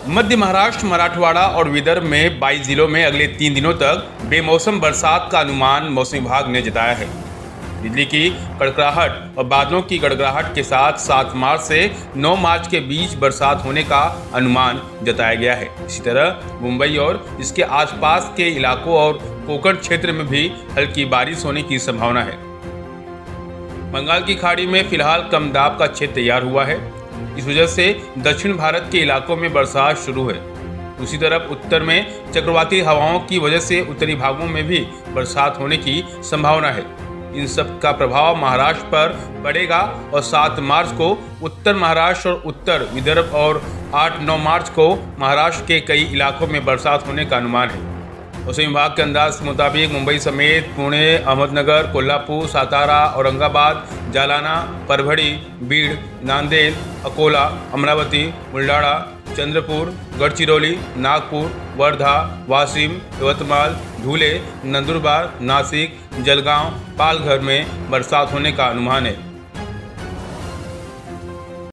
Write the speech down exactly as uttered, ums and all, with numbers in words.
मध्य महाराष्ट्र, मराठवाड़ा और विदर्भ में बाईस जिलों में अगले तीन दिनों तक बेमौसम बरसात का अनुमान मौसम विभाग ने जताया है। बिजली की कड़कड़ाहट और बादलों की गड़गड़ाहट के साथ सात मार्च से नौ मार्च के बीच बरसात होने का अनुमान जताया गया है। इसी तरह मुंबई और इसके आसपास के इलाकों और कोंकण क्षेत्र में भी हल्की बारिश होने की संभावना है। बंगाल की खाड़ी में फिलहाल कम दाब का क्षेत्र तैयार हुआ है। इस वजह से दक्षिण भारत के इलाकों में बरसात शुरू है। दूसरी तरफ उत्तर में चक्रवाती हवाओं की वजह से उत्तरी भागों में भी बरसात होने की संभावना है। इन सब का प्रभाव महाराष्ट्र पर पड़ेगा और सात मार्च को उत्तर महाराष्ट्र और उत्तर विदर्भ और आठ नौ मार्च को महाराष्ट्र के कई इलाकों में बरसात होने का अनुमान है। मौसम विभाग के अंदाज के मुताबिक मुंबई समेत पुणे, अहमदनगर, कोल्हापुर, सातारा, औरंगाबाद, जालना, परभणी, बीड, नांदेड़, अकोला, अमरावती, बुलढाणा, चंद्रपुर, गढ़चिरौली, नागपुर, वर्धा, वाशिम, यवतमाल, धुले, नंदुरबार, नासिक, जलगांव, पालघर में बरसात होने का अनुमान है।